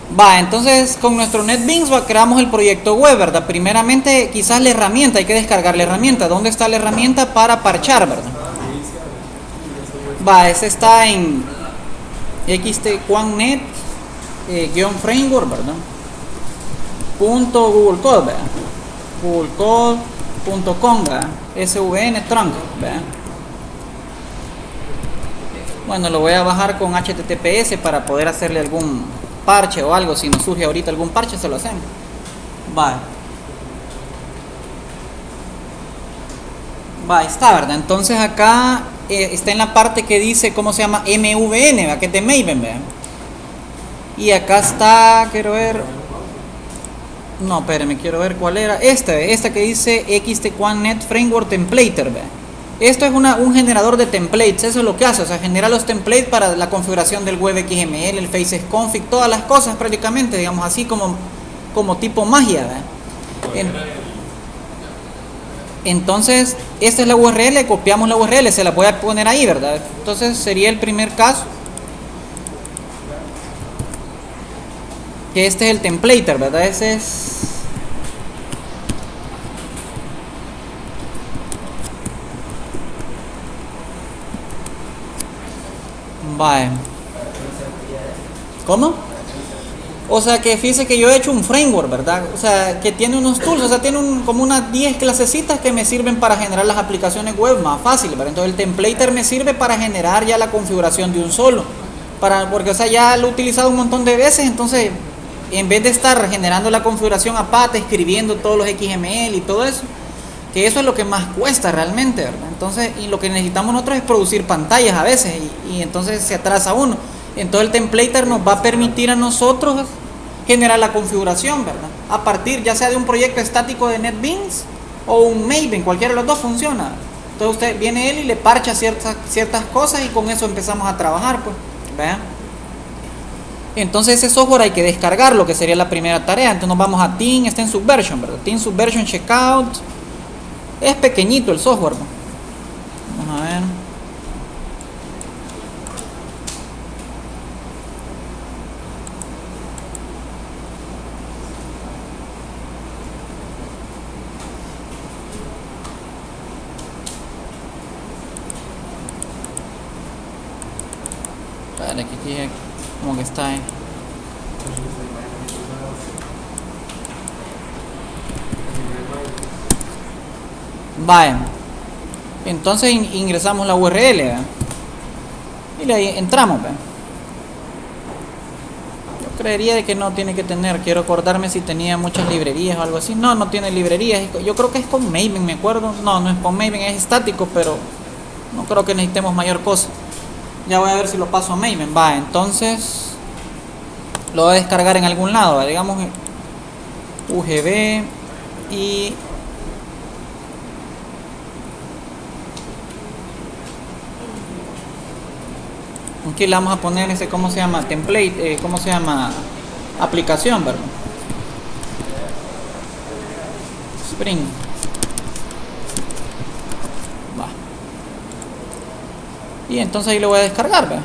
Va, entonces con nuestro NetBeans creamos el proyecto web, ¿verdad? Primeramente, quizás la herramienta, hay que descargar la herramienta. ¿Dónde está la herramienta para parchar, verdad? Va, ese está en xtquannet framework, ¿verdad? Google Code, ¿verdad? googlecode.com, ¿verdad? svn trunk, ¿verdad? Bueno, lo voy a bajar con HTTPS para poder hacerle algún parche o algo. Si nos surge ahorita algún parche, se lo hacemos. Va, ahí está, ¿verdad? Entonces acá está en la parte que dice, ¿cómo se llama? MVN, ¿verdad? Que es de Maven, ¿verdad? Y acá está, quiero ver. No, espérenme, quiero ver cuál era. Esta que dice xtquannet framework templater, ¿verdad? Esto es un generador de templates, eso es lo que hace, o sea, genera los templates para la configuración del web XML, el faces config, todas las cosas prácticamente, digamos así como tipo magia, ¿verdad? Entonces, esta es la URL, copiamos la URL, se la voy a poner ahí, ¿verdad? Entonces sería el primer caso, que este es el templater, ¿verdad? Ese es... Vale. ¿Cómo? O sea que fíjese que yo he hecho un framework, ¿verdad? O sea, que tiene unos tools, o sea, tiene como unas 10 clasecitas que me sirven para generar las aplicaciones web más fáciles, ¿verdad? Entonces el templater me sirve para generar ya la configuración de un solo. Porque, o sea, ya lo he utilizado un montón de veces, entonces, en vez de estar generando la configuración a pata, escribiendo todos los XML y todo eso, que eso es lo que más cuesta realmente, ¿verdad? Entonces, y lo que necesitamos nosotros es producir pantallas a veces, y entonces se atrasa uno. Entonces el templater nos va a permitir a nosotros generar la configuración, ¿verdad? A partir ya sea de un proyecto estático de NetBeans o un Maven, cualquiera de los dos funciona. Entonces usted viene él y le parcha ciertas cosas y con eso empezamos a trabajar, pues, ¿verdad? Entonces ese software hay que descargarlo, que sería la primera tarea. Entonces nos vamos a Team, está en Subversion, ¿verdad? Team Subversion Checkout. Es pequeñito el software, ¿no? Vamos a ver. Vale, aquí como que está ahí. Vale. Entonces ingresamos la URL, ¿verdad? Y le entramos, ¿verdad? Yo creería de que no tiene que tener. Quiero acordarme si tenía muchas librerías o algo así. No, no tiene librerías. Yo creo que es con Maven, me acuerdo. No, no es con Maven, es estático, pero no creo que necesitemos mayor cosa. Ya voy a ver si lo paso a Maven. Va, entonces lo voy a descargar en algún lado, ¿verdad? Digamos UGB y aquí le vamos a poner ese, ¿cómo se llama? Template, ¿cómo se llama? Aplicación, ¿verdad? Spring. Va. Y entonces ahí lo voy a descargar, ¿verdad?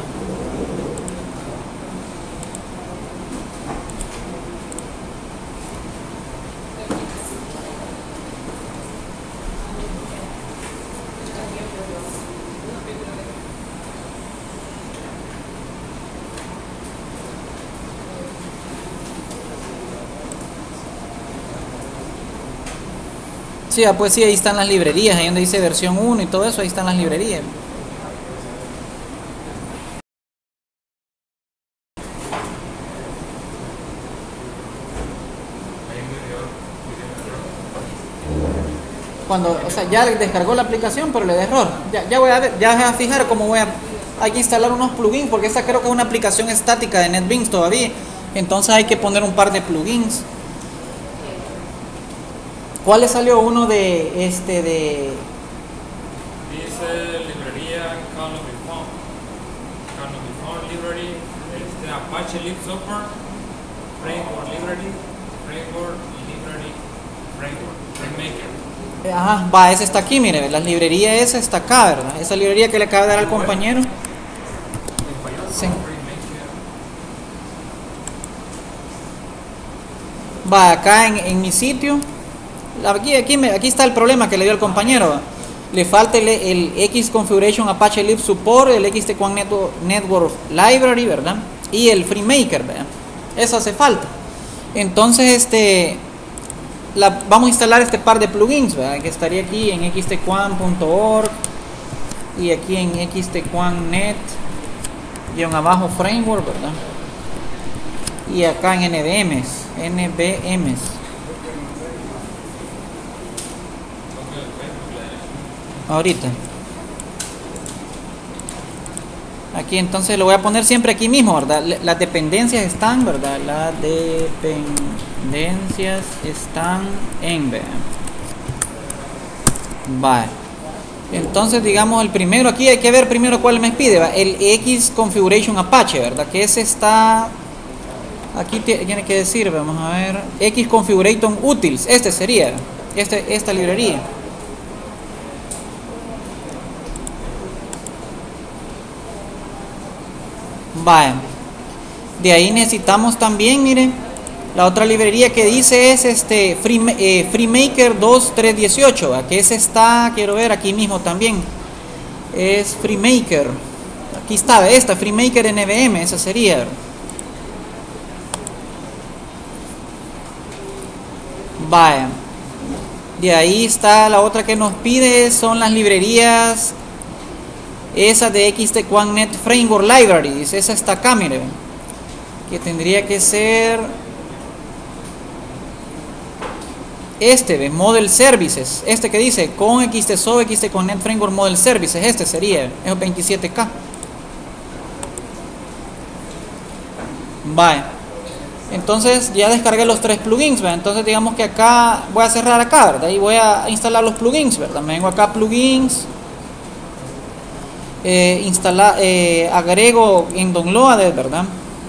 Sí, pues sí, ahí están las librerías, ahí donde dice versión 1 y todo eso, ahí están las librerías. Cuando, o sea, ya descargó la aplicación, pero le da error. Ya voy a ver, ya voy a fijar cómo hay que instalar unos plugins, porque esta creo que es una aplicación estática de NetBeans todavía. Entonces hay que poner un par de plugins. ¿Cuál le salió? Uno de Dice librería Calm Before Library, Apache Lib Software, Framework Library, FrameMaker. Ajá, va, ese está aquí, mire, la librería esa está acá, ¿verdad? Esa librería que le acaba de dar al compañero. Sí. Va acá en mi sitio. Aquí está el problema que le dio el compañero. ¿Va? Le falta el X Configuration Apache Lib Support, el XT1 Network Library, ¿verdad? Y el FreeMaker, ¿verdad? Eso hace falta. Entonces, vamos a instalar este par de plugins, ¿verdad? Que estaría aquí en xtquan.org y aquí en xtquan.net _ framework, ¿verdad? Y acá en NVMs. Ahorita. Aquí entonces lo voy a poner siempre aquí mismo, ¿verdad? Las dependencias están, ¿verdad? Las dependencias están en B. Vale. Entonces, digamos, el primero, aquí hay que ver primero cuál me pide, ¿va? El X Configuration Apache, ¿verdad? Que ese está... Aquí tiene que decir, vamos a ver, X Configuration Utils, este sería, esta librería. Vale. De ahí necesitamos también, miren, la otra librería que dice es FreeMaker 2.3.18, ¿va? Que ese está, quiero ver aquí mismo también, es FreeMaker, aquí está, esta FreeMaker NVM, esa sería. Vaya, de ahí está la otra que nos pide, son las librerías esa de XT1.net Framework Libraries, esa está acá, miren, que tendría que ser Model Services, que dice con XTSO, XT1.net Framework Model Services, sería, es 27K. Vaya. Entonces ya descargué los 3 plugins, ¿verdad? Entonces digamos que acá voy a cerrar acá, ¿verdad? Y voy a instalar los plugins, ¿verdad? Me vengo acá a plugins, agrego en downloaded, ¿verdad?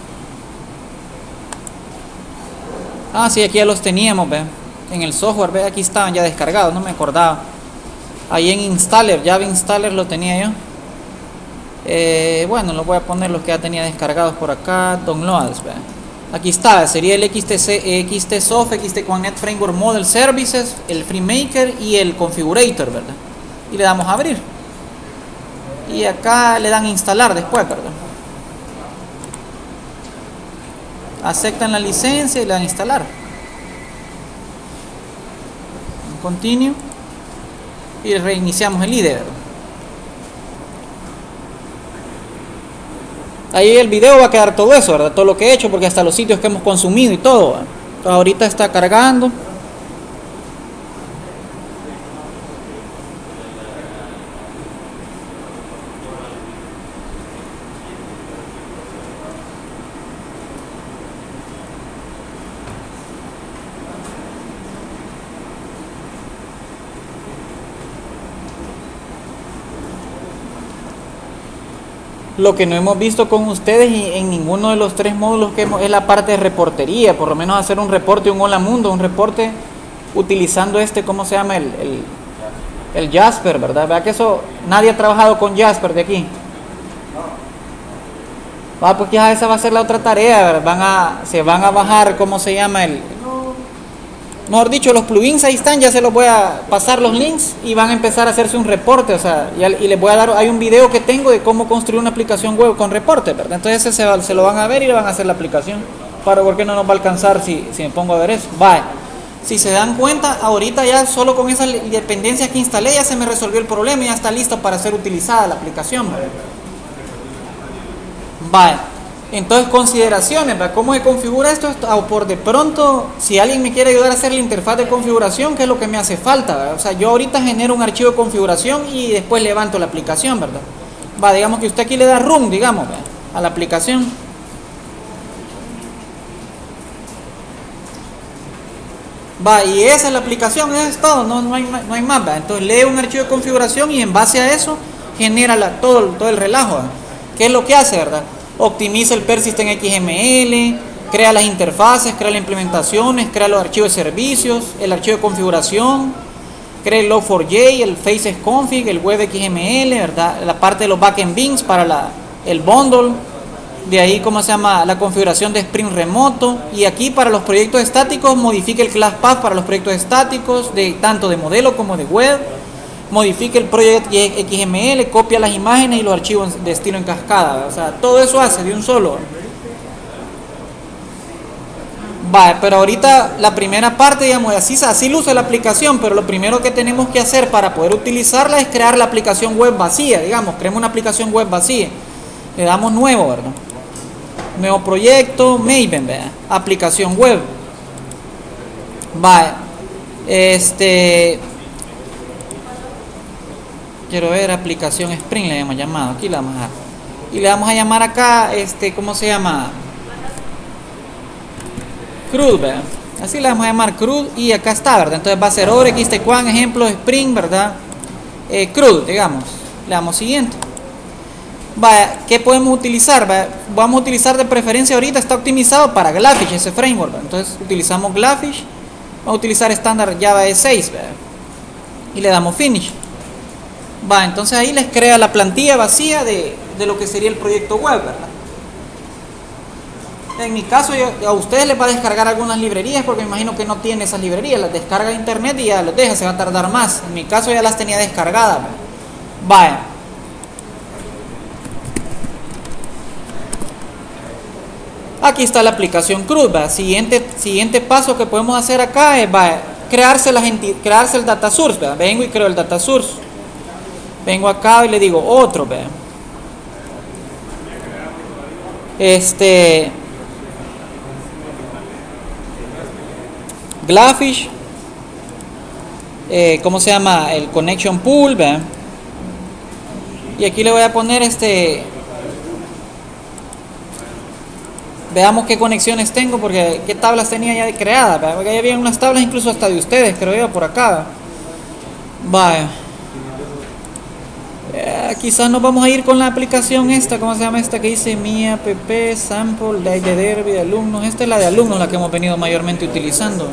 Ah, sí, aquí ya los teníamos, ¿verdad? En el software, ¿verdad? Aquí estaban ya descargados, no me acordaba. Ahí en installer, Java installer lo tenía yo. Bueno, lo voy a poner los que ya tenía descargados por acá, downloads, ¿verdad? Aquí está, sería el XTSoft, XT1.net Framework Model Services, el FreeMaker y el Configurator, ¿verdad? Y le damos a abrir. Y acá le dan instalar después, ¿verdad? Aceptan la licencia y le dan instalar. Continue. Y reiniciamos el IDE, ¿verdad? Ahí el video va a quedar todo eso, ¿verdad? Todo lo que he hecho, porque hasta los sitios que hemos consumido y todo, ¿verdad? Entonces, ahorita está cargando. Lo que no hemos visto con ustedes y en ninguno de los 3 módulos que hemos es la parte de reportería, por lo menos hacer un reporte, un hola mundo, un reporte utilizando ¿cómo se llama? El Jasper, ¿verdad? ¿Verdad que eso nadie ha trabajado con Jasper de aquí? Pues ya esa va a ser la otra tarea, ¿verdad? Se van a bajar, ¿cómo se llama? Mejor dicho, los plugins ahí están, ya se los voy a pasar los links y van a empezar a hacerse un reporte, o sea, y les voy a dar, hay un video que tengo de cómo construir una aplicación web con reporte, ¿verdad? Entonces ese se lo van a ver y le van a hacer la aplicación, porque no nos va a alcanzar si me pongo a ver eso. Vale, si se dan cuenta, ahorita ya solo con esas dependencias que instalé ya se me resolvió el problema y ya está listo para ser utilizada la aplicación, ¿verdad? Vale. Entonces, consideraciones, ¿verdad? ¿Cómo se configura esto? O por de pronto, si alguien me quiere ayudar a hacer la interfaz de configuración, ¿qué es lo que me hace falta, ¿verdad? O sea, yo ahorita genero un archivo de configuración y después levanto la aplicación, ¿verdad? Digamos que usted aquí le da run, digamos, ¿verdad? A la aplicación. Y esa es la aplicación, eso es todo, no hay más, ¿verdad? Entonces lee un archivo de configuración y en base a eso genera todo el relajo, ¿verdad? ¿Qué es lo que hace, verdad? Optimiza el persistent XML, crea las interfaces, crea las implementaciones, crea los archivos de servicios, el archivo de configuración, crea el log4j, el facesconfig, el web XML, ¿verdad? La parte de los backend bins para el bundle, De ahí, ¿cómo se llama? La configuración de Spring remoto. Y aquí para los proyectos estáticos, modifique el class path para los proyectos estáticos, tanto de modelo como de web. Modifique el proyecto XML, copia las imágenes y los archivos de estilo en cascada. O sea, todo eso hace de un solo. Vale, pero ahorita la primera parte, digamos, así luce la aplicación, pero lo primero que tenemos que hacer para poder utilizarla es crear la aplicación web vacía, digamos, creemos una aplicación web vacía. Le damos nuevo, ¿verdad? Nuevo proyecto, Maven, ¿verdad? Aplicación web. Vale, quiero ver, aplicación Spring le hemos llamado, aquí la vamos a dejar. Y le vamos a llamar acá, ¿cómo se llama? CRUD, ¿verdad? Así le vamos a llamar CRUD y acá está, ¿verdad? Entonces va a ser Ore, XTQuan, ejemplo, Spring, ¿verdad? CRUD, digamos. Le damos siguiente. Vaya, ¿qué podemos utilizar? Vaya, vamos a utilizar de preferencia ahorita, está optimizado para Glafish, ese framework, ¿verdad? Entonces utilizamos Glafish, vamos a utilizar estándar Java E6, ¿verdad? Y le damos Finish. Va, entonces ahí les crea la plantilla vacía de lo que sería el proyecto web, ¿verdad? En mi caso, a ustedes les va a descargar algunas librerías porque me imagino que no tiene esas librerías, las descarga de internet y ya las deja, se va a tardar más. En mi caso ya las tenía descargadas. Vaya. Aquí está la aplicación CRUD, ¿verdad? Siguiente paso que podemos hacer acá es crearse el data source, ¿verdad? Vengo y creo el data source. Vengo acá y le digo otro, ¿verdad? Glafish, ¿cómo se llama? El connection pool, ¿verdad? Y aquí le voy a poner veamos qué conexiones tengo, porque qué tablas tenía ya creadas, ¿verdad? Porque ya había unas tablas incluso hasta de ustedes, creo yo, por acá. Vaya. Quizás nos vamos a ir con la aplicación esta, ¿cómo se llama esta? Que dice mi app sample de Derby de alumnos. Esta es la de alumnos, la que hemos venido mayormente utilizando.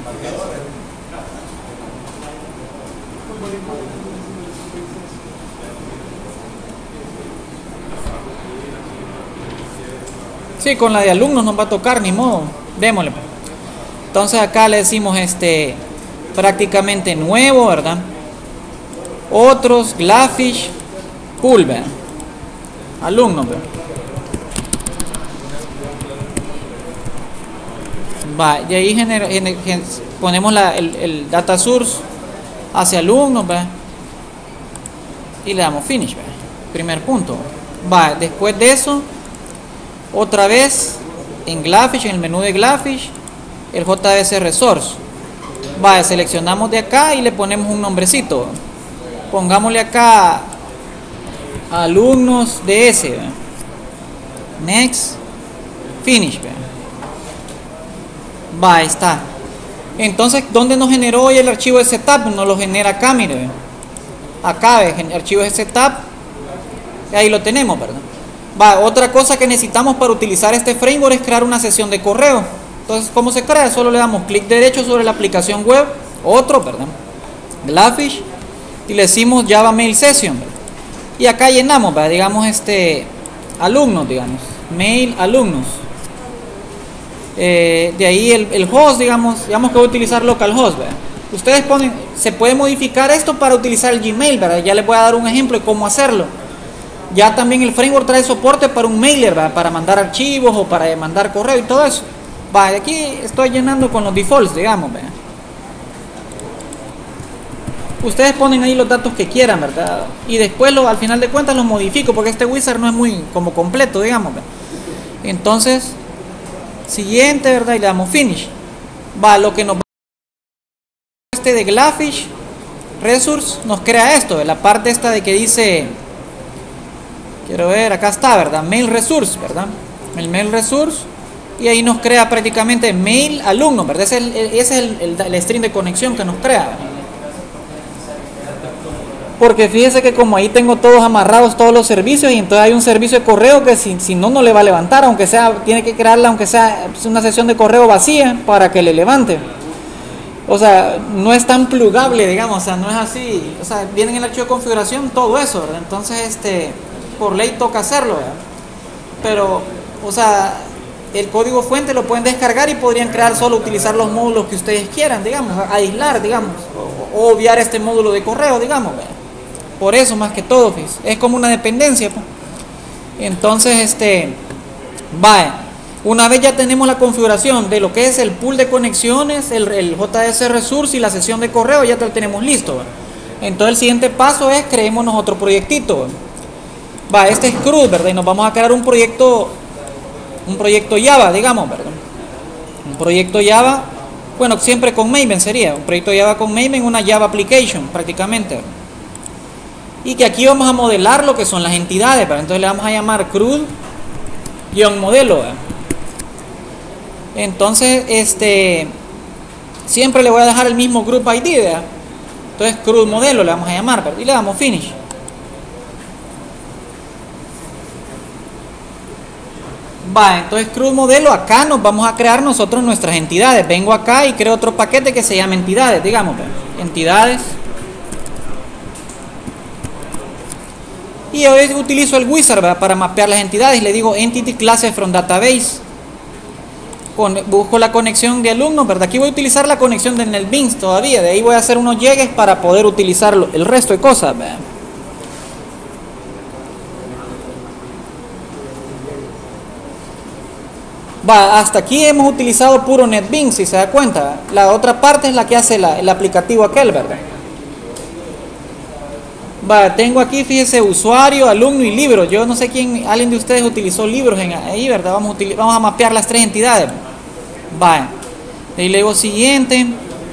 Sí, con la de alumnos nos va a tocar, ni modo. Démosle. Entonces acá le decimos prácticamente nuevo, ¿verdad? Otros, Glafish, pool, ¿verdad? Alumnos, ¿verdad? Va, y ahí ponemos el data source hacia alumnos, ¿verdad? Y le damos finish, ¿verdad? Primer punto. Va, después de eso, otra vez en Glafish, en el menú de Glafish, el JS Resource. Va, seleccionamos de acá y le ponemos un nombrecito. Pongámosle acá alumnos DS, ¿verdad? Next, finish, ¿verdad? Va, ahí está. Entonces, ¿dónde nos generó hoy el archivo de setup? Nos lo genera acá, mire, ¿verdad? Acá, ¿ves? Archivo de setup. Ahí lo tenemos, ¿verdad? Va, otra cosa que necesitamos para utilizar este framework es crear una sesión de correo. Entonces, ¿cómo se crea? Solo le damos clic derecho sobre la aplicación web, otro, ¿verdad? Glafish, y le decimos Java Mail Session, ¿verdad? Y acá llenamos, ¿verdad? Digamos, alumnos, digamos, mail alumnos. De ahí el host, digamos que voy a utilizar localhost, ¿verdad? Ustedes ponen, se puede modificar esto para utilizar el Gmail, ¿verdad? Ya les voy a dar un ejemplo de cómo hacerlo. Ya también el framework trae soporte para un mailer, ¿verdad? Para mandar archivos o para mandar correo y todo eso. Va, aquí estoy llenando con los defaults, digamos, ¿verdad? Ustedes ponen ahí los datos que quieran, ¿verdad? Y después al final de cuentas los modifico porque este wizard no es muy como completo, digamos, ¿verdad? Entonces, siguiente, ¿verdad? Y le damos finish. Va, lo que nos va de Glafish Resource nos crea esto, ¿verdad? La parte esta de que dice, quiero ver, acá está, ¿verdad? Mail Resource, ¿verdad? El Mail Resource. Y ahí nos crea prácticamente mail alumno, ¿verdad? Ese es el string de conexión que nos crea, ¿verdad? Porque fíjese que como ahí tengo todos amarrados todos los servicios, y entonces hay un servicio de correo que si no le va a levantar, aunque sea, tiene que crearla, aunque sea una sesión de correo vacía para que le levante. O sea, no es tan plugable, digamos, o sea, no es así. O sea, viene en el archivo de configuración todo eso, ¿verdad? Entonces, por ley toca hacerlo, ¿verdad? Pero o sea, el código fuente lo pueden descargar y podrían crear solo utilizar los módulos que ustedes quieran, digamos, aislar, digamos, o obviar este módulo de correo, digamos. Por eso, más que todo, es como una dependencia, pues. Entonces, vaya, una vez ya tenemos la configuración de lo que es el pool de conexiones, el JS Resource y la sesión de correo, ya lo tenemos listo, ¿va? Entonces el siguiente paso es creémonos otro proyectito, ¿va? Este es CRUD, ¿verdad? Y nos vamos a crear un proyecto Java, digamos, ¿verdad? Un proyecto Java, bueno, siempre con Maven sería, un proyecto Java con Maven, una Java Application prácticamente, ¿verdad? Y que aquí vamos a modelar lo que son las entidades, ¿verdad? Entonces le vamos a llamar CRUD-modelo, ¿verdad? Entonces, siempre le voy a dejar el mismo group ID, ¿verdad? Entonces CRUD modelo le vamos a llamar, ¿verdad? Y le damos finish. Va, entonces CRUD modelo, acá nos vamos a crear nosotros nuestras entidades. Vengo acá y creo otro paquete que se llama entidades, digamos, ¿verdad? Entidades. Y hoy utilizo el wizard, ¿verdad? Para mapear las entidades. Le digo entity classes from database. Busco la conexión de alumnos, ¿verdad? Aquí voy a utilizar la conexión de NetBeans todavía. De ahí voy a hacer unos llegues para poder utilizar el resto de cosas, ¿verdad? Va, hasta aquí hemos utilizado puro NetBeans, si se da cuenta. La otra parte es la que hace el aplicativo aquel, ¿verdad? Va, tengo aquí, fíjese, usuario, alumno y libro. Yo no sé quién, alguien de ustedes utilizó libros ahí, ¿verdad? Vamos a mapear las tres entidades. Va, y le digo siguiente.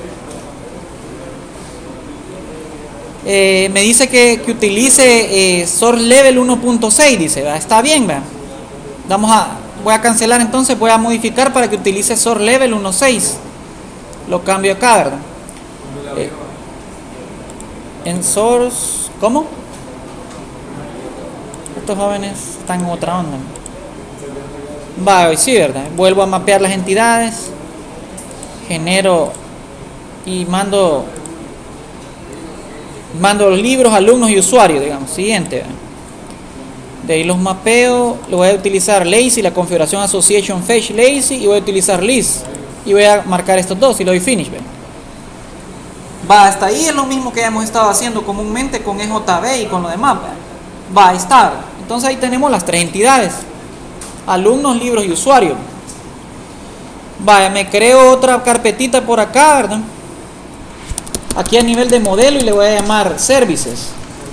Me dice que utilice source level 1.6, dice, ¿verdad? Está bien, ¿verdad? Voy a cancelar entonces, voy a modificar para que utilice source level 1.6. Lo cambio acá, ¿verdad? En source, ¿cómo? Estos jóvenes están en otra onda. Va, hoy sí, ¿verdad? Vuelvo a mapear las entidades, genero y mando los libros, alumnos y usuarios, digamos. Siguiente, ¿verdad? De ahí los mapeo, lo voy a utilizar lazy, la configuración association fetch lazy, y voy a utilizar list y voy a marcar estos dos y le doy finish, ¿verdad? Va, hasta ahí es lo mismo que hemos estado haciendo comúnmente con EJB y con lo demás, ¿verdad? Va a estar. Entonces ahí tenemos las tres entidades: alumnos, libros y usuarios. Va, me creo otra carpetita por acá, ¿verdad? Aquí a nivel de modelo y le voy a llamar services.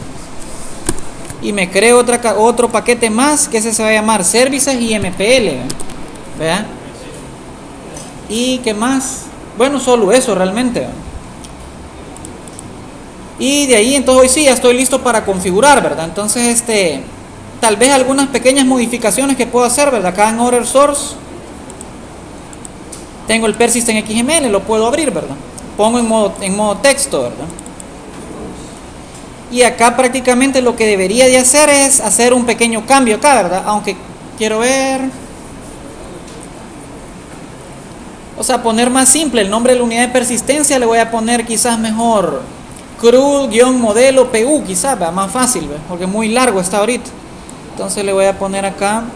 Y me creo otro paquete más que ese se va a llamar services y MPL, ¿verdad? ¿Y qué más? Bueno, solo eso realmente, ¿verdad? Y de ahí entonces hoy sí ya estoy listo para configurar, ¿verdad? Entonces tal vez algunas pequeñas modificaciones que puedo hacer, ¿verdad? Acá en order source tengo el persistent XML, lo puedo abrir, ¿verdad? Pongo en modo texto, ¿verdad? Y acá prácticamente lo que debería de hacer es hacer un pequeño cambio acá, ¿verdad? Aunque quiero ver, o sea, poner más simple el nombre de la unidad de persistencia. Le voy a poner quizás mejor CRUD-modelo PU, quizás, ¿verdad? Más fácil, ¿verdad? Porque muy largo está ahorita. Entonces le voy a poner acá,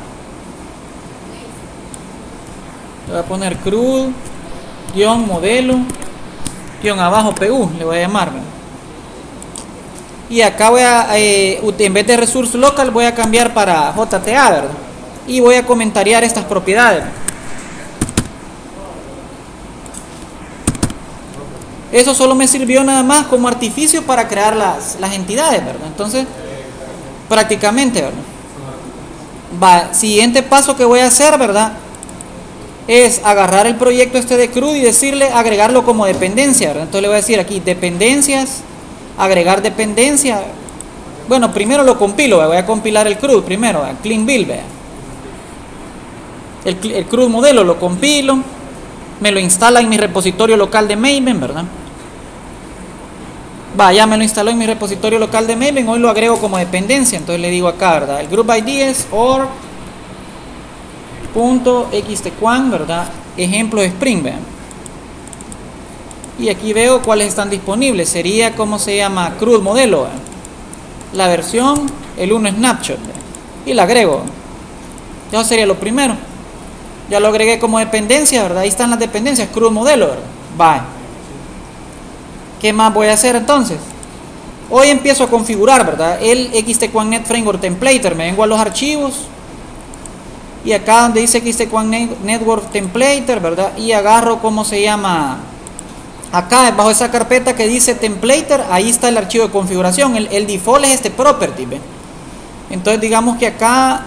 le voy a poner CRUD-modelo-abajo PU, le voy a llamar, ¿verdad? Y acá voy a, en vez de resource local, voy a cambiar para JTA, ¿verdad? Y voy a comentariar estas propiedades. Eso solo me sirvió nada más como artificio para crear las entidades, ¿verdad? Entonces, prácticamente, ¿verdad? Va, siguiente paso que voy a hacer, ¿verdad? Es agarrar el proyecto de CRUD y decirle, agregarlo como dependencia, ¿verdad? Entonces le voy a decir aquí, dependencias, agregar dependencia. Bueno, primero lo compilo, ¿verdad? Voy a compilar el CRUD primero, ¿verdad? Clean build, ¿verdad? El CRUD modelo lo compilo, me lo instala en mi repositorio local de Maven, ¿verdad? Va, ya me lo instaló en mi repositorio local de Maven, hoy lo agrego como dependencia. Entonces le digo acá, ¿verdad? El group ID es org.xtquan, ¿verdad? Ejemplo de Spring, ¿verdad? Y aquí veo cuáles están disponibles. Sería, ¿cómo se llama? CRUD modelo, ¿verdad? La versión, el 1 snapshot, ¿verdad? Y la agrego. Eso sería lo primero. Ya lo agregué como dependencia, ¿verdad? Ahí están las dependencias, CRUD modelo, ¿verdad? Bye. ¿Qué más voy a hacer entonces? Hoy empiezo a configurar, ¿verdad? El XT1Net Framework Templater. Me vengo a los archivos. Y acá donde dice XT1 Network Templater, ¿verdad? Y agarro, ¿cómo se llama? Acá, bajo esa carpeta que dice Templater, ahí está el archivo de configuración. El default es este property, ¿ve? Entonces digamos que acá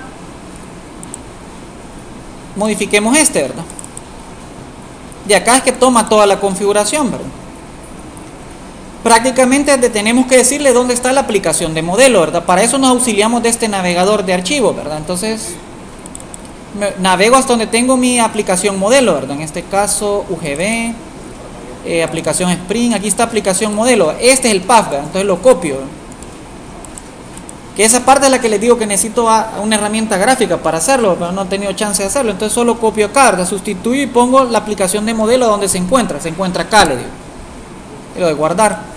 modifiquemos este, ¿verdad? De acá es que toma toda la configuración, ¿verdad? Prácticamente tenemos que decirle dónde está la aplicación de modelo, ¿verdad? Para eso nos auxiliamos de este navegador de archivos, ¿verdad? Entonces navego hasta donde tengo mi aplicación modelo, ¿verdad? En este caso UGB, aplicación Spring, aquí está aplicación modelo, este es el path, ¿verdad? Entonces lo copio, ¿verdad? Que esa parte es la que les digo que necesito una herramienta gráfica para hacerlo, pero no he tenido chance de hacerlo. Entonces solo copio acá, ¿verdad? Sustituyo y pongo la aplicación de modelo donde se encuentra acá, le digo, y lo de guardar.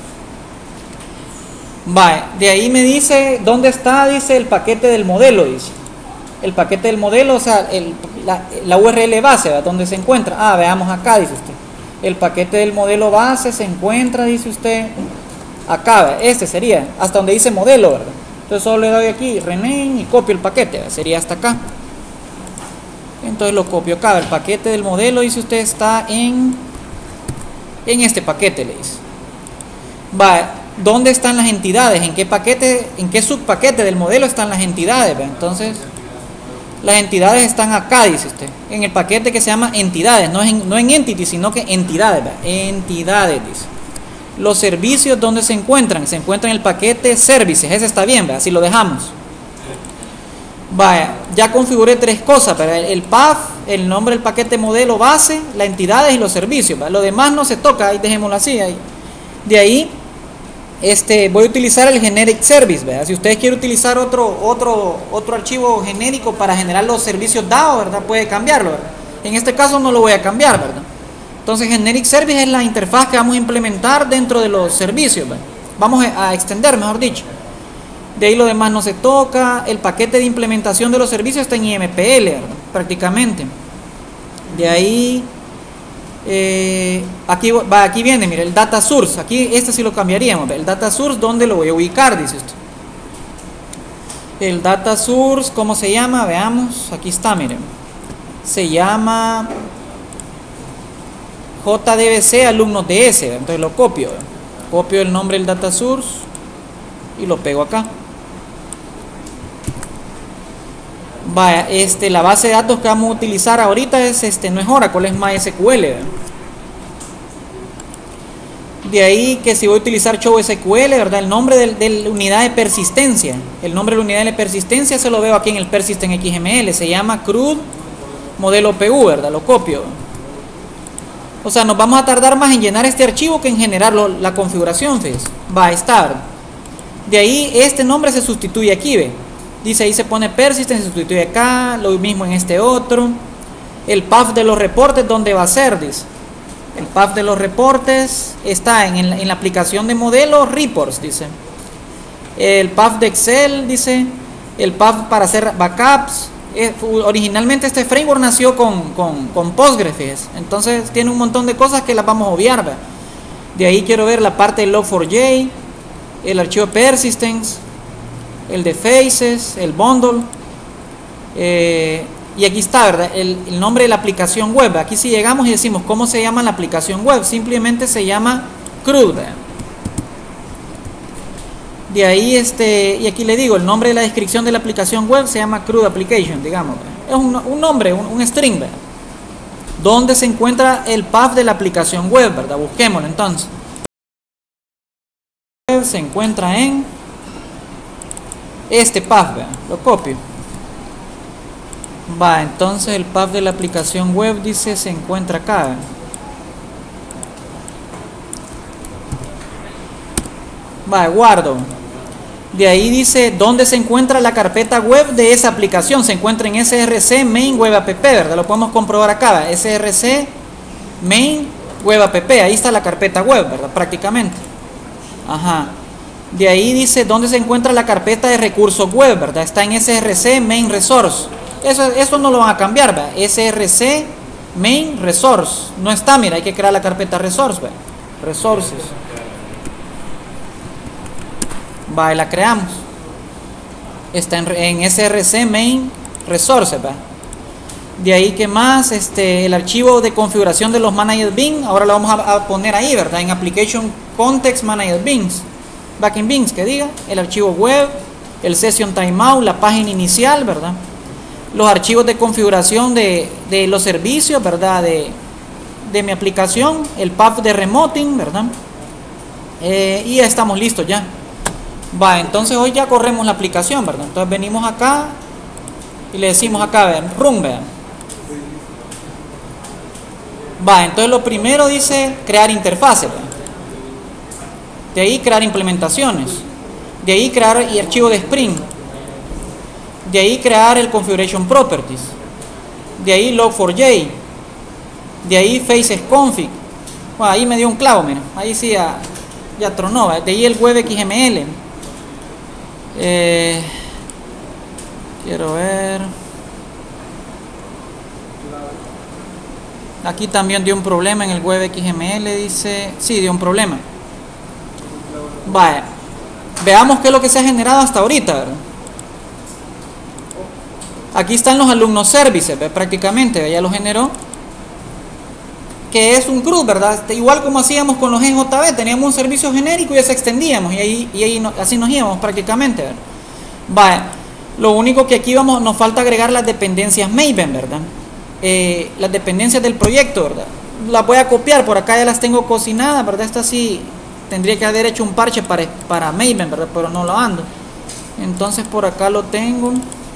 Vale, de ahí me dice dónde está, dice el paquete del modelo, dice el paquete del modelo, o sea, la URL base, ¿verdad? ¿Dónde se encuentra? Veamos acá, dice usted, el paquete del modelo base se encuentra, dice usted, acá, ¿verdad? Este sería, hasta donde dice modelo, ¿verdad? Entonces solo le doy aquí, rename, y copio el paquete, ¿verdad? Sería hasta acá. Entonces lo copio acá, el paquete del modelo, dice usted, está en este paquete, le dice. Va, ¿dónde están las entidades? ¿En qué paquete, en qué subpaquete del modelo están las entidades? ¿Ve? Entonces, las entidades están acá, dice usted, en el paquete que se llama entidades, no en entity, sino que entidades, ¿ve? Entidades, dice. Los servicios, ¿dónde se encuentran? Se encuentran en el paquete services, ese está bien, ¿ve? Así lo dejamos. Vaya, ya configuré tres cosas, pero el path, el nombre del paquete modelo base, las entidades y los servicios, ¿ve? Lo demás no se toca, ahí dejémoslo así, ahí. De ahí voy a utilizar el generic service, ¿verdad? Si ustedes quieren utilizar otro archivo genérico para generar los servicios dados, ¿verdad? Puede cambiarlo, ¿verdad? En este caso no lo voy a cambiar, ¿verdad? Entonces generic service es la interfaz que vamos a implementar dentro de los servicios, ¿verdad? Vamos a extender, mejor dicho. De ahí lo demás no se toca. El paquete de implementación de los servicios está en IMPL, ¿verdad? Prácticamente. De ahí aquí viene, mire, el data source. Aquí este sí lo cambiaríamos. El data source, ¿dónde lo voy a ubicar? Dice usted. El data source, ¿cómo se llama? Veamos, aquí está, miren. Se llama JDBC alumnos DS. Entonces lo copio. Copio el nombre del data source y lo pego acá. Vaya, la base de datos que vamos a utilizar ahorita es no es Oracle, es MySQL, ¿verdad? De ahí que si voy a utilizar Show SQL, ¿verdad? El nombre de la unidad de persistencia, el nombre de la unidad de persistencia se lo veo aquí en el Persistent XML, se llama CRUD modelo PU, ¿verdad? Lo copio. O sea, nos vamos a tardar más en llenar este archivo que en generar la configuración, fíjense. Va a estar. De ahí este nombre se sustituye aquí, ¿ve? Dice ahí se pone persistent, se sustituye acá, lo mismo en este otro. El path de los reportes, ¿dónde va a ser? Dice. El path de los reportes está en la aplicación de modelo reports, dice. El path de Excel, dice. El path para hacer backups. Originalmente este framework nació con Postgres, fíjese. Entonces tiene un montón de cosas que las vamos a obviar, ¿ve? De ahí quiero ver la parte de log4j, el archivo persistence, el de faces, el bundle, y aquí está, ¿verdad? El nombre de la aplicación web. Aquí si llegamos y decimos cómo se llama la aplicación web, simplemente se llama CRUD. De ahí y aquí le digo el nombre de la descripción de la aplicación web se llama CRUD application, digamos, ¿verdad? Es un nombre, un string, ¿verdad? ¿Dónde se encuentra el path de la aplicación web, ¿verdad? Busquémoslo entonces. Se encuentra en este path, ¿verdad? Lo copio. Va, entonces el path de la aplicación web dice se encuentra acá, ¿verdad? Va, guardo. De ahí dice dónde se encuentra la carpeta web de esa aplicación. Se encuentra en src main web app, ¿verdad? Lo podemos comprobar acá, ¿verdad? src main web app. Ahí está la carpeta web, ¿verdad? Prácticamente. Ajá. De ahí dice dónde se encuentra la carpeta de recursos web, ¿verdad? Está en src main resource. Eso no lo van a cambiar, ¿verdad? src main resource. No está, mira, hay que crear la carpeta resource, ¿verdad? Resources. Va, y la creamos. Está en src main resources, ¿verdad? De ahí que más, el archivo de configuración de los Managed Beans, ahora lo vamos a poner ahí, ¿verdad? En Application Context Managed Beans, Backend Beans, que diga, el archivo web, el Session Timeout, la página inicial, ¿verdad? Los archivos de configuración de los servicios, ¿verdad? De mi aplicación, el path de remoting, ¿verdad? Y ya estamos listos ya. Va, entonces hoy ya corremos la aplicación, ¿verdad? Entonces venimos acá y le decimos acá, vean, run, vean. Va, entonces lo primero dice crear interfaces, ¿verdad? De ahí crear implementaciones, de ahí crear el archivo de Spring, de ahí crear el configuration properties, de ahí log4j, de ahí faces config. Bueno, ahí me dio un clavo, mira, ahí sí ya tronó, ¿verdad? De ahí el web XML. Quiero ver. Aquí también dio un problema en el web XML, dice. Sí, dio un problema. Vaya. Veamos qué es lo que se ha generado hasta ahorita, ¿verdad? Aquí están los alumnos services, ¿verdad? Prácticamente, ya lo generó. Que es un CRUD, ¿verdad? Igual como hacíamos con los EJB, teníamos un servicio genérico y ya se extendíamos. Así nos íbamos prácticamente, ¿verdad? Vaya. Lo único que aquí nos falta agregar las dependencias Maven, ¿verdad? Las dependencias del proyecto, ¿verdad? Las voy a copiar, por acá ya las tengo cocinadas, ¿verdad? Esta sí tendría que haber hecho un parche para Maven, ¿verdad? Pero no lo ando. Entonces por acá lo tengo.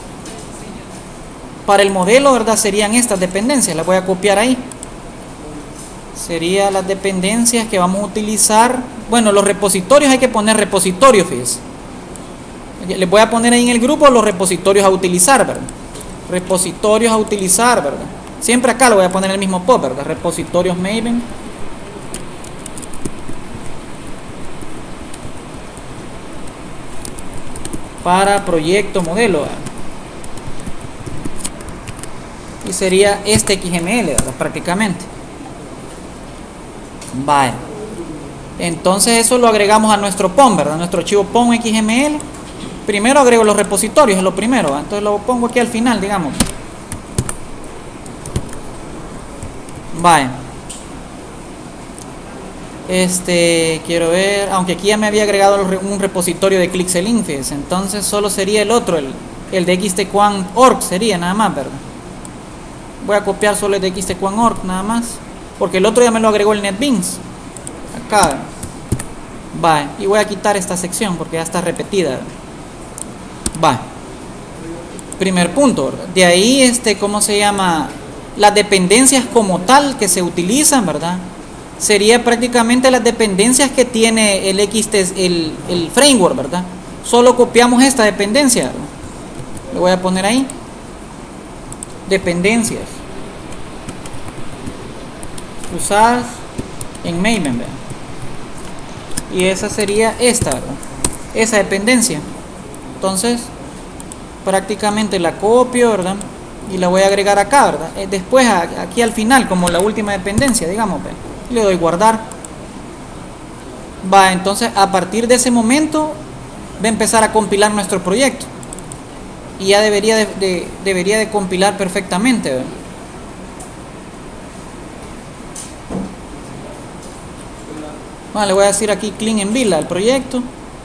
Para el modelo, ¿verdad? Serían estas dependencias, las voy a copiar ahí. Serían las dependencias que vamos a utilizar. Bueno, los repositorios hay que poner repositorios, fíjense. Les voy a poner ahí en el grupo los repositorios a utilizar, ¿verdad? Repositorios a utilizar, ¿verdad? Siempre acá lo voy a poner en el mismo pop, ¿verdad? Repositorios Maven. Para proyecto modelo, ¿verdad? Y sería este XML, ¿verdad? Prácticamente. Vale. Entonces eso lo agregamos a nuestro POM, ¿verdad? Nuestro archivo POM XML. Primero agrego los repositorios, es lo primero, ¿verdad? Entonces lo pongo aquí al final, digamos. Vale. Quiero ver, aunque aquí ya me había agregado un repositorio de ClickSelling, fíjense. Entonces solo sería el otro, el de xtquan.org sería nada más, ¿verdad? Voy a copiar solo el de xtquan.org nada más, porque el otro ya me lo agregó el NetBeans. Acá, ¿verdad? Vale. Y voy a quitar esta sección porque ya está repetida, ¿verdad? Va. Primer punto, ¿verdad? De ahí, ¿cómo se llama? Las dependencias como tal que se utilizan, ¿verdad? Sería prácticamente las dependencias que tiene el framework, ¿verdad? Solo copiamos esta dependencia, ¿verdad? Le voy a poner ahí. Dependencias. Usadas en Maven, ¿verdad? Y esa sería esta, ¿verdad? Esa dependencia. Entonces, prácticamente la copio, ¿verdad? Y la voy a agregar acá, ¿verdad? Después, aquí al final, como la última dependencia, digamos, ¿verdad? Le doy guardar. Va, entonces, a partir de ese momento, va a empezar a compilar nuestro proyecto. Y ya debería de compilar perfectamente, ¿verdad? Bueno, le voy a decir aquí clean en vila al proyecto.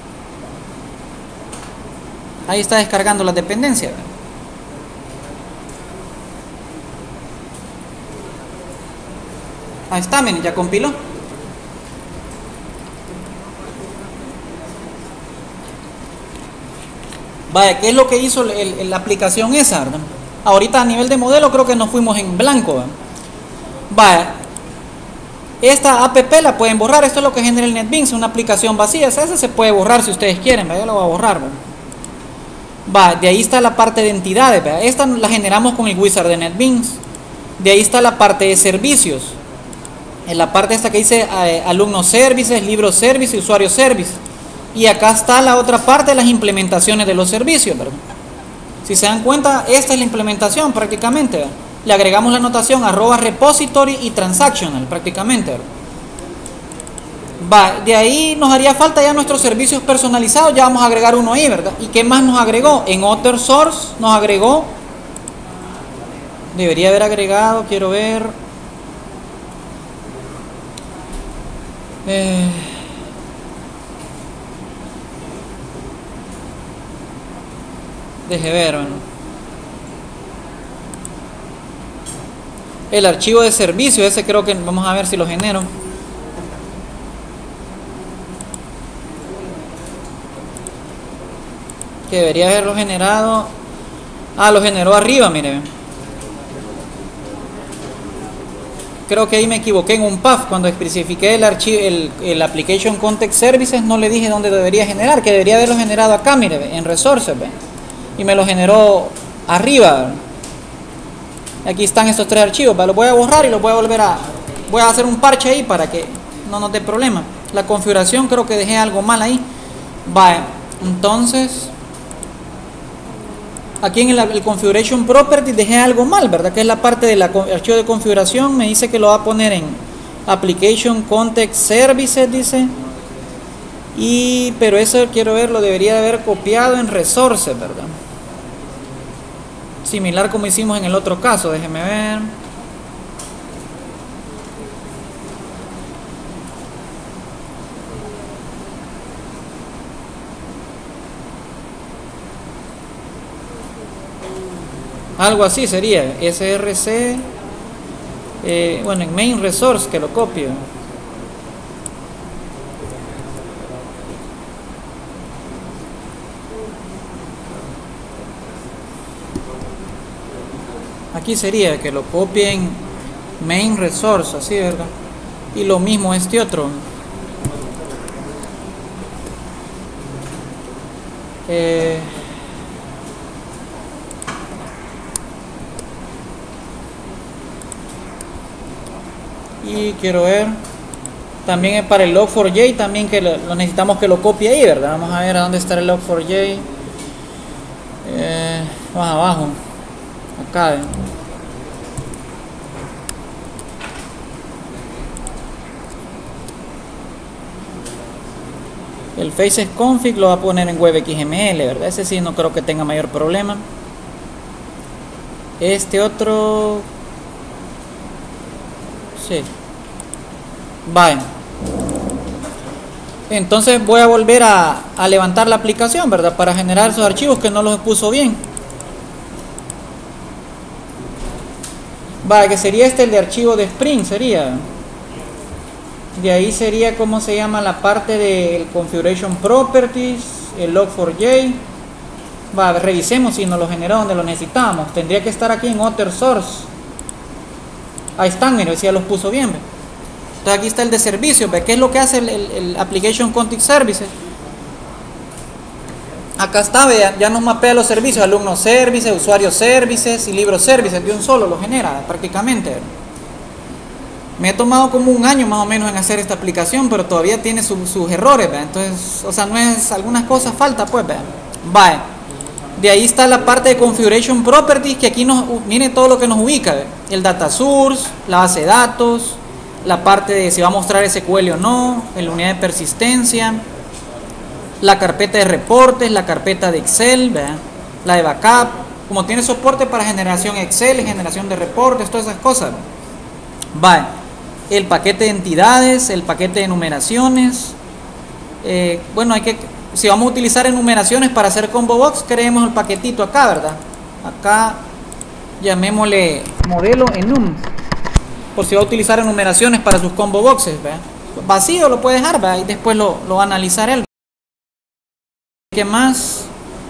Ahí está descargando las dependencias, ¿verdad? Ahí está, miren, ya compiló. Vaya, ¿qué es lo que hizo la aplicación esa, ¿verdad? Ahorita a nivel de modelo creo que nos fuimos en blanco, ¿verdad? Vaya, esta app la pueden borrar. Esto es lo que genera el NetBeans, una aplicación vacía. Esa se puede borrar si ustedes quieren, ¿verdad? Yo lo voy a borrar, ¿verdad? Va, de ahí está la parte de entidades, ¿verdad? Esta la generamos con el wizard de NetBeans. De ahí está la parte de servicios. En la parte esta que dice alumnos services, libros service y usuario service. Y acá está la otra parte de las implementaciones de los servicios, ¿verdad? Si se dan cuenta, esta es la implementación prácticamente, ¿verdad? Le agregamos la anotación @repository y transactional prácticamente, ¿verdad? Va, de ahí nos haría falta ya nuestros servicios personalizados, ya vamos a agregar uno ahí, ¿verdad? ¿Y qué más nos agregó? En Other Source nos agregó, debería haber agregado, quiero ver, deje ver, bueno. El archivo de servicio, ese creo que vamos a ver si lo genero. Que debería haberlo generado. Ah, lo generó arriba, miren. Creo que ahí me equivoqué en un path. Cuando especifiqué el archivo, el Application Context Services, no le dije dónde debería generar, que debería haberlo generado acá, mire, en Resources, ¿ve? Y me lo generó arriba. Aquí están estos tres archivos, ¿va? Los voy a borrar y los voy a volver a... Voy a hacer un parche ahí para que no nos dé problema. La configuración creo que dejé algo mal ahí. Va, entonces... Aquí en el Configuration Properties dejé algo mal, ¿verdad? Que es la parte del archivo de configuración. Me dice que lo va a poner en Application Context Services, dice. Pero eso quiero ver, lo debería de haber copiado en Resources, ¿verdad? Similar como hicimos en el otro caso, déjeme ver. Algo así sería, src, bueno, en main resource que lo copio. Aquí sería que lo copien main resource, así, ¿verdad? Y lo mismo este otro. Y quiero ver, también es para el log4j, también que lo necesitamos que lo copie ahí, ¿verdad? Vamos a ver a dónde está el log4j. Más abajo, acá. El faces config lo va a poner en webxml, ¿verdad? Ese sí no creo que tenga mayor problema. Este otro... Sí. Vale. Entonces voy a volver a levantar la aplicación, ¿verdad? Para generar esos archivos que no los puso bien. Vale, que sería este el de archivo de Spring, sería. De ahí sería, ¿cómo se llama? La parte del Configuration Properties, el Log4j. Va, revisemos si nos lo generó donde lo necesitamos. Tendría que estar aquí en Other Source. Ahí están, mire, si ya los puso bien, ¿ve? Entonces aquí está el de servicios, ¿ve? ¿Qué es lo que hace el Application Context Services? Acá está, vean, ya nos mapea los servicios, alumnos services, usuarios services y libros services, de un solo lo genera prácticamente. Me he tomado como un año más o menos en hacer esta aplicación, pero todavía tiene sus errores, ¿ve? Entonces, o sea, no es, algunas cosas falta, pues, vean. Vale. De ahí está la parte de Configuration Properties, que aquí mire todo lo que nos ubica, ¿ve? El data source, la base de datos, la parte de si va a mostrar SQL o no, la unidad de persistencia, la carpeta de reportes, la carpeta de Excel, ¿verdad? La de backup, como tiene soporte para generación Excel, generación de reportes, todas esas cosas. Vale. El paquete de entidades, el paquete de enumeraciones. Bueno, si vamos a utilizar enumeraciones para hacer combo box, creemos el paquetito acá, ¿verdad? Acá llamémosle modelo enum, por si va a utilizar enumeraciones para sus combo boxes, ¿verdad? Vacío lo puede dejar, ¿verdad? Y después lo va a analizar él. ¿Qué más?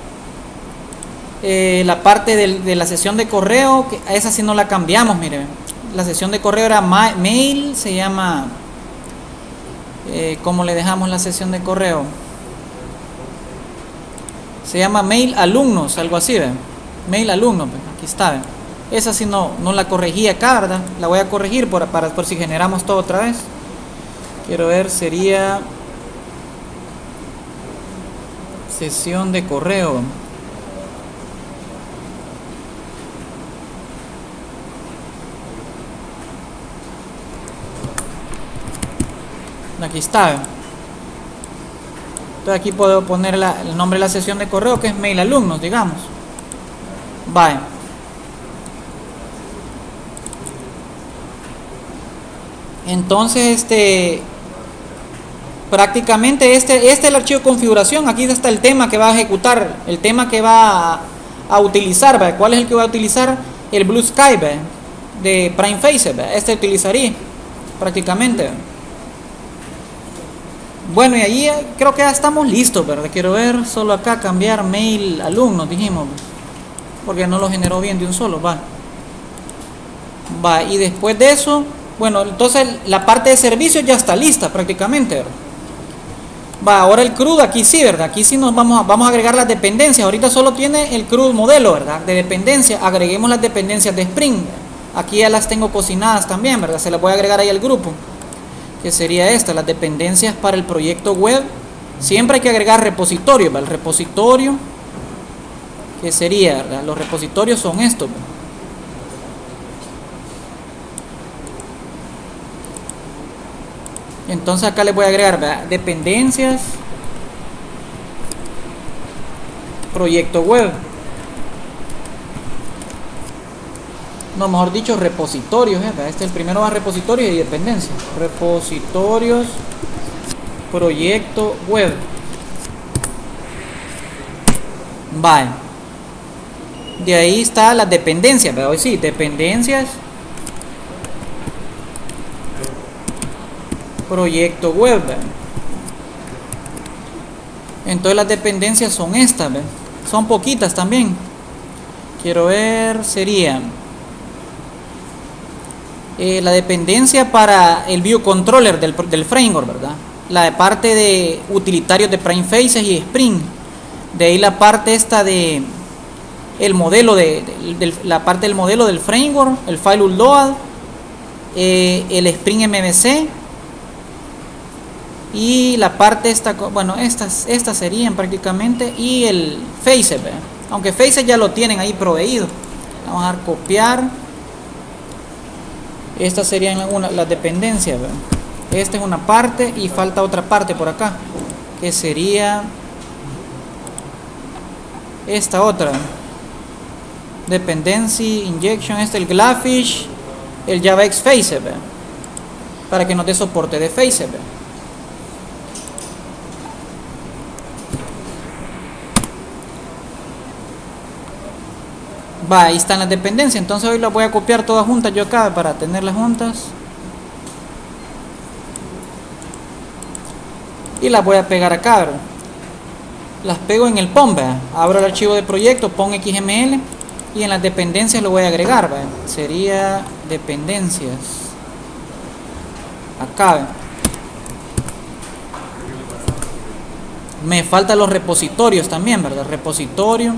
La parte de la sesión de correo, que a esa sí no la cambiamos, miren. La sesión de correo era mail, se llama... ¿cómo le dejamos la sesión de correo? Se llama mail alumnos, algo así, ¿verdad? Mail alumnos, aquí está, ¿verdad? Esa sí no la corregí acá, ¿verdad? La voy a corregir por si generamos todo otra vez. Quiero ver, sería... sesión de correo. Aquí está. Entonces aquí puedo poner el nombre de la sesión de correo, que es mail alumnos, digamos. Vale. Entonces, prácticamente este es el archivo de configuración. Aquí está el tema que va a ejecutar, el tema que va a utilizar, ¿verdad? ¿Cuál es el que va a utilizar? El Blue Sky, ¿verdad? De PrimeFace, ¿verdad? Este utilizaría prácticamente. Bueno, y ahí creo que ya estamos listos, ¿verdad? Quiero ver, solo acá cambiar mail alumnos, dijimos, porque no lo generó bien de un solo, va. Va, y después de eso, bueno, entonces la parte de servicios ya está lista prácticamente, ¿verdad? Va, ahora el CRUD aquí sí, ¿verdad? Aquí sí nos vamos a agregar las dependencias. Ahorita solo tiene el CRUD modelo, ¿verdad? De dependencia. Agreguemos las dependencias de Spring. Aquí ya las tengo cocinadas también, ¿verdad? Se las voy a agregar ahí al grupo. Que sería esta, las dependencias para el proyecto web. Siempre hay que agregar repositorio, ¿verdad? El repositorio, que sería, ¿verdad? Los repositorios son estos, ¿verdad? Entonces acá les voy a agregar, ¿verdad? Dependencias, proyecto web. No, mejor dicho, repositorios, ¿verdad? Este es el primero, va repositorios y dependencias. Repositorios, proyecto web. Vale. De ahí está las dependencias, ¿verdad? Hoy sí, dependencias, proyecto web, ¿verdad? Entonces las dependencias son estas, ¿verdad? Son poquitas también. Quiero ver, serían la dependencia para el view controller del framework, ¿verdad? La parte de utilitarios de PrimeFaces y Spring. De ahí la parte esta de el modelo la parte del modelo del framework, el file load, el Spring MVC. Y la parte esta, bueno, estas serían prácticamente, y el Faces, ¿verdad? Aunque Faces ya lo tienen ahí proveído. Vamos a dar copiar. Estas serían las dependencias, ¿verdad? Esta es una parte y falta otra parte por acá, que sería esta otra. Dependency injection, el Glafish, el JavaX Faces, ¿verdad? Para que nos dé soporte de Faces, ¿verdad? Va, ahí están las dependencias. Entonces hoy las voy a copiar todas juntas yo acá para tenerlas juntas. Y las voy a pegar acá, ¿verdad? Las pego en el POM, ¿verdad? Abro el archivo de proyecto, POM XML, y en las dependencias lo voy a agregar, ¿verdad? Sería dependencias. Acá, ¿verdad? Me faltan los repositorios también, ¿verdad? Repositorio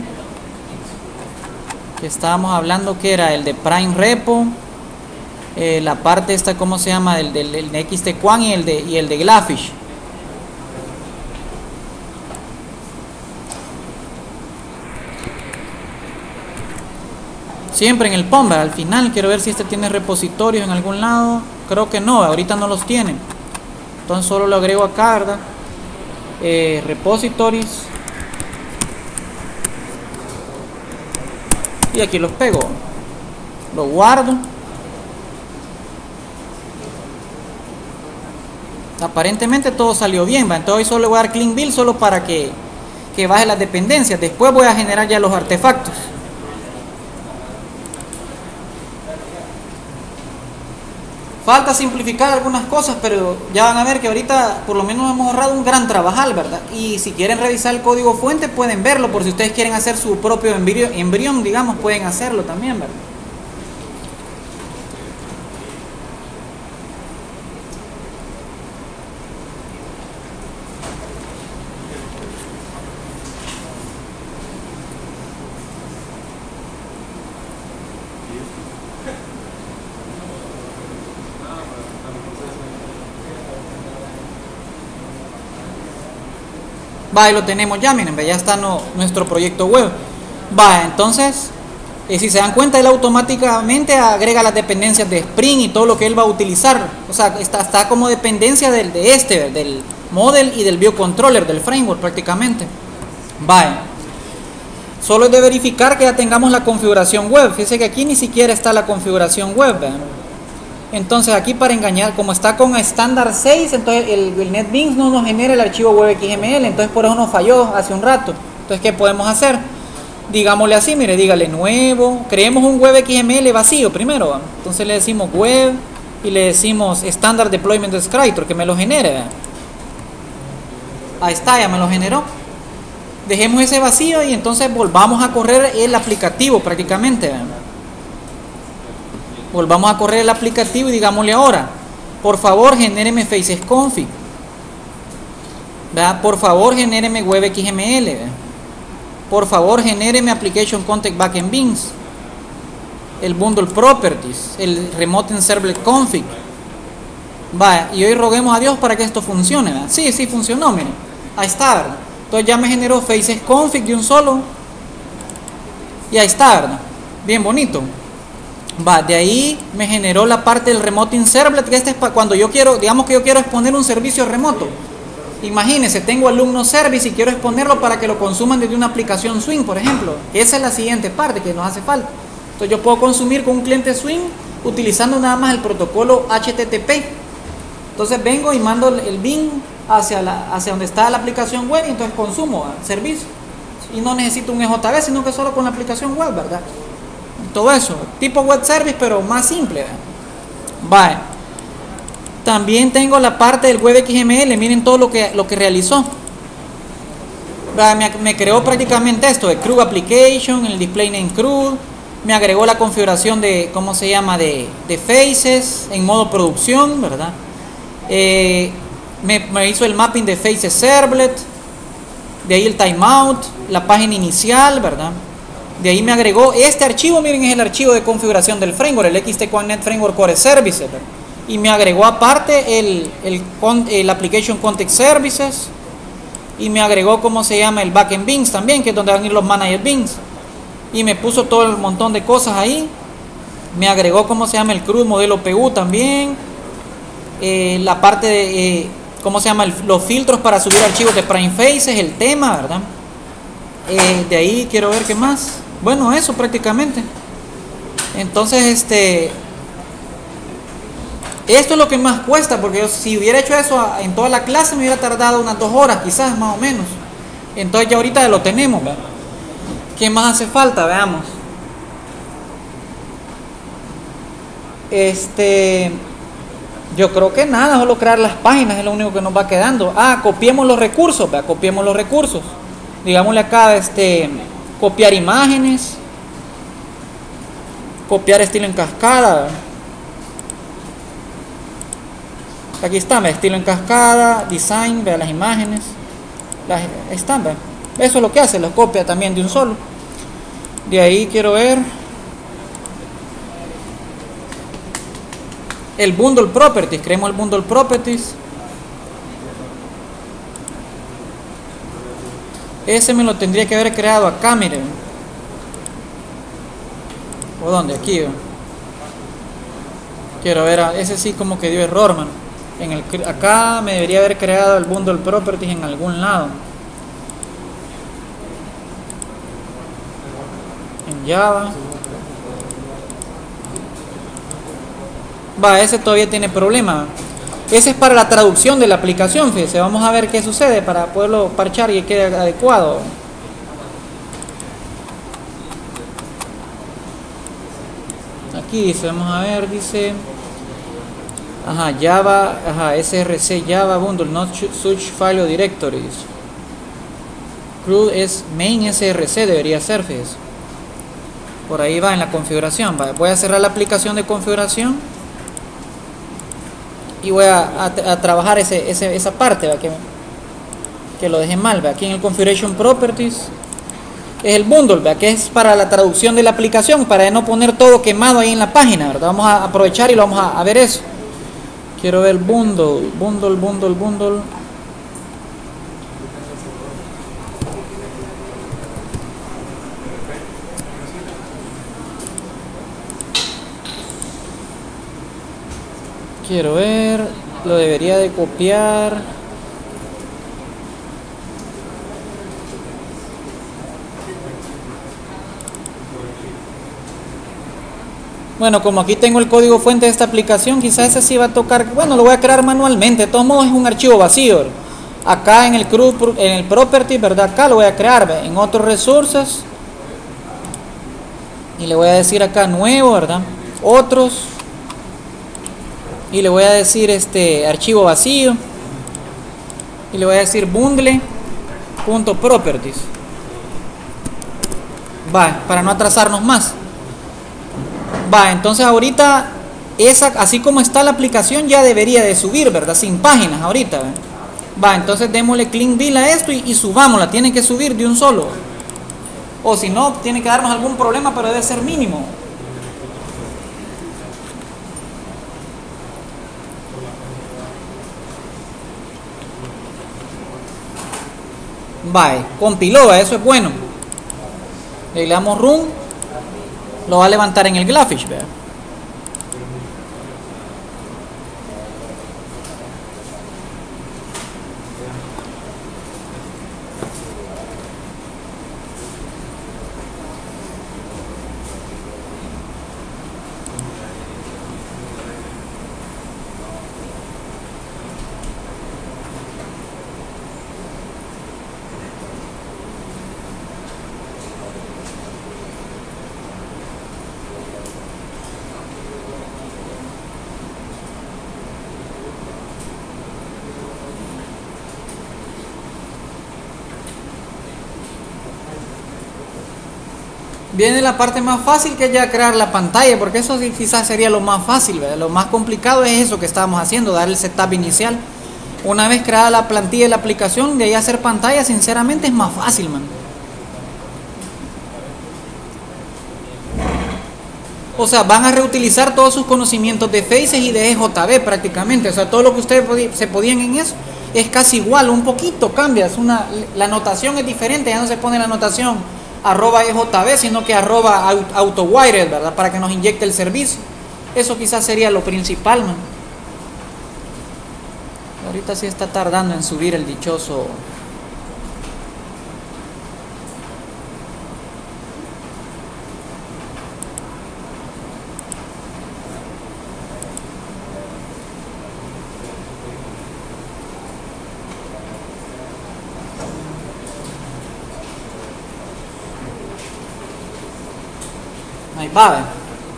que estábamos hablando, que era el de Prime Repo, la parte esta, ¿cómo se llama? El de XTQuan y el de Glafish. Siempre en el POM, al final. Quiero ver si este tiene repositorios en algún lado. Creo que no, ahorita no los tiene. Entonces solo lo agrego acá, ¿verdad? Repositories. Y aquí los pego, los guardo. Aparentemente todo salió bien, ¿va? Entonces hoy solo voy a dar clean build solo para que baje las dependencias. Después voy a generar ya los artefactos. Falta simplificar algunas cosas, pero ya van a ver que ahorita por lo menos hemos ahorrado un gran trabajar, ¿verdad? Y si quieren revisar el código fuente pueden verlo, por si ustedes quieren hacer su propio embrión, digamos, pueden hacerlo también, ¿verdad? Va, y lo tenemos ya, miren, ya está nuestro proyecto web. Va, entonces Y si se dan cuenta, él automáticamente agrega las dependencias de Spring y todo lo que él va a utilizar. O sea, está como dependencia del model y del biocontroller, del framework prácticamente. Vale. Solo es de verificar que ya tengamos la configuración web. Fíjense que aquí ni siquiera está la configuración web. Entonces aquí para engañar, como está con estándar 6, entonces el NetBeans no nos genera el archivo web XML. Entonces por eso nos falló hace un rato. Entonces, ¿qué podemos hacer? Digámosle así, mire, dígale nuevo, creemos un web XML vacío primero, ¿va? Entonces le decimos web y le decimos standard deployment descriptor, que me lo genere, ¿va? Ahí está, ya me lo generó. Dejemos ese vacío y entonces volvamos a correr el aplicativo prácticamente, ¿va? Volvamos a correr el aplicativo y digámosle ahora, por favor genéreme faces config, ¿va? Por favor genéreme web XML, ¿va? Por favor genéreme application context backend beans, el bundle properties, el remote and servlet config. Vaya, y hoy roguemos a Dios para que esto funcione, ¿verdad? Sí funcionó, miren, ahí está, ¿verdad? Entonces ya me generó faces config de un solo y ahí está, ¿verdad? Bien bonito. Va, de ahí me generó la parte del remote in servlet, que este es para cuando yo quiero, digamos que yo quiero exponer un servicio remoto. Imagínense, tengo alumno service y quiero exponerlo para que lo consuman desde una aplicación Swing, por ejemplo. Esa es la siguiente parte que nos hace falta. Entonces yo puedo consumir con un cliente Swing utilizando nada más el protocolo HTTP. Entonces vengo y mando el bin hacia donde está la aplicación web y entonces consumo el servicio. Y no necesito un EJB, sino que solo con la aplicación web, ¿verdad? Todo eso, tipo web service, pero más simple, ¿verdad? Vale. También tengo la parte del web XML, miren todo lo que realizó. Me creó prácticamente esto, de CRUD Application, el display name CRUD, me agregó la configuración de, ¿cómo se llama?, de faces, en modo producción, ¿verdad? Me hizo el mapping de faces servlet, de ahí el timeout, la página inicial, ¿verdad? De ahí me agregó este archivo, miren, es el archivo de configuración del framework, el XT1Net Framework Core Services, ¿verdad? Y me agregó aparte el Application Context Services y me agregó, ¿cómo se llama?, el Backend Beans también, que es donde van a ir los Manager Beans, y me puso todo el montón de cosas ahí. Me agregó, ¿cómo se llama?, el CRUD modelo PU también, la parte de, ¿cómo se llama?, los filtros para subir archivos de Prime Faces, el tema, ¿verdad? De ahí quiero ver qué más. Bueno, eso prácticamente. Entonces, esto es lo que más cuesta, porque yo, si hubiera hecho eso en toda la clase me hubiera tardado unas 2 horas, quizás más o menos. Entonces ya ahorita lo tenemos, ¿verdad? ¿Qué más hace falta? Veamos. Yo creo que nada, solo crear las páginas es lo único que nos va quedando. Copiemos los recursos, ¿verdad? Copiemos los recursos. Digámosle acá, copiar imágenes, copiar estilo en cascada, ¿verdad? Aquí está, estilo en cascada, design, vea las imágenes, ahí están, ¿verdad? Eso es lo que hace, los copia también de un solo. De ahí quiero ver el bundle properties, creemos el bundle properties. Ese me lo tendría que haber creado acá, miren. ¿O dónde? Aquí, ¿verdad? Quiero ver, ese sí como que dio error, man. Acá me debería haber creado el bundle properties en algún lado. En Java. Ese todavía tiene problema. Ese es para la traducción de la aplicación, fíjense. Vamos a ver qué sucede para poderlo parchar y que quede adecuado. Aquí dice, vamos a ver, dice Java, src Java bundle not such file o directories. CRUD es main src, debería ser, fíjense. Por ahí va en la configuración. Voy a cerrar la aplicación de configuración y voy a trabajar esa parte, ¿va? Que lo dejé mal, ¿va? Aquí en el configuration properties es el bundle, ¿va? Que es para la traducción de la aplicación, para no poner todo quemado ahí en la página, ¿verdad? Vamos a aprovechar y lo vamos a ver eso. Quiero ver bundle. Quiero ver, lo debería de copiar. Bueno, como aquí tengo el código fuente de esta aplicación, quizás ese sí va a tocar. Bueno, lo voy a crear manualmente. De todos modos es un archivo vacío. Acá en el property, ¿verdad? Acá lo voy a crear, ¿ve? En otros resources. Y le voy a decir acá nuevo, ¿verdad? Otros. Y le voy a decir archivo vacío. Y le voy a decir bundle.properties. Va, para no atrasarnos más. Va, entonces ahorita así como está la aplicación ya debería de subir, ¿verdad? Sin páginas ahorita, ¿verdad? Va, entonces démosle clean bill a esto y subámosla, tiene que subir de un solo. O si no, tiene que darnos algún problema, pero debe ser mínimo. Va, compiló, eso es bueno. Le damos run, lo va a levantar en el Glafish, ¿verdad? Viene la parte más fácil, que es ya crear la pantalla, porque eso sí, quizás sería lo más fácil, ¿verdad? Lo más complicado es eso que estábamos haciendo, dar el setup inicial. Una vez creada la plantilla de la aplicación, de ahí hacer pantalla, sinceramente es más fácil, man. O sea, van a reutilizar todos sus conocimientos de Faces y de EJB prácticamente. O sea, todo lo que ustedes se podían en eso es casi igual, un poquito cambia. La notación es diferente, ya no se pone la notación @EJB, sino que @AutoWired, ¿verdad? Para que nos inyecte el servicio. Eso quizás sería lo principal, man. Ahorita sí está tardando en subir el dichoso. Ahí va, ¿ve?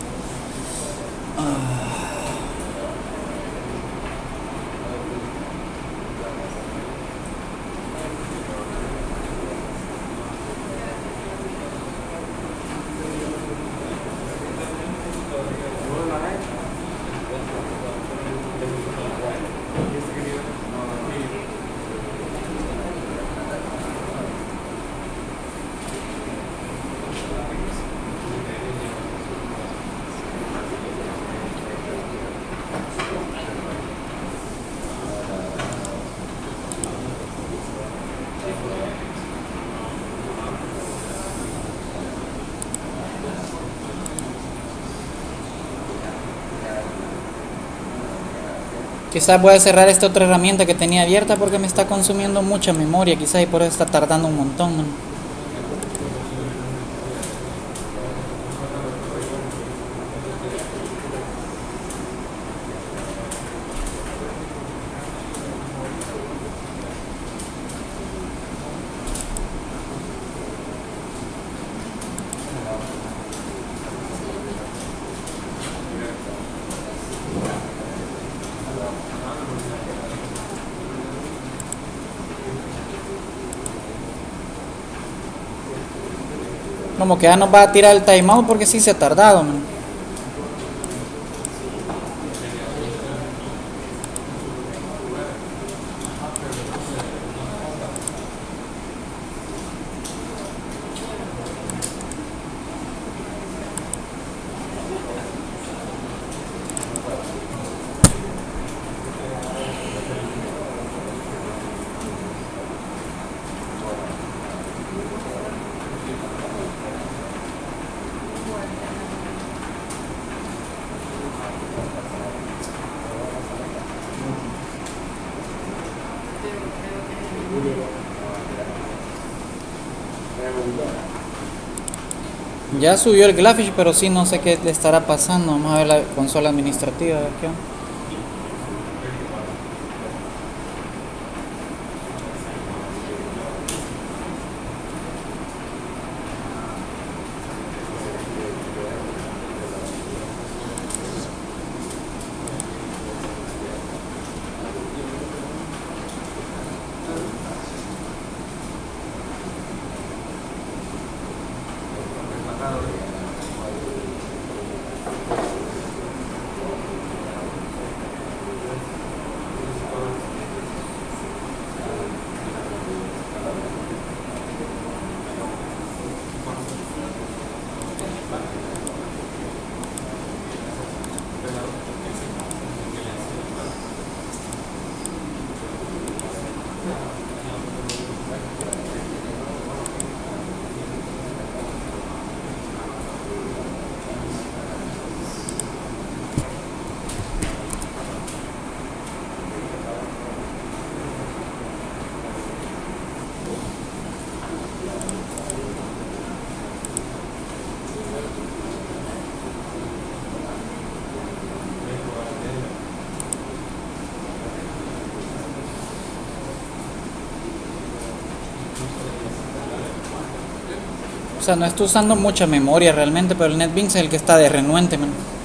Quizás voy a cerrar esta otra herramienta que tenía abierta porque me está consumiendo mucha memoria, quizás, y por eso está tardando un montón, man. Como que ya nos va a tirar el timeout porque sí se ha tardado, man. Ya subió el Glafish, pero sí no sé qué le estará pasando. Vamos a ver la consola administrativa, a ver qué onda. O sea, no estoy usando mucha memoria realmente, pero el NetBeans es el que está de renuente, man.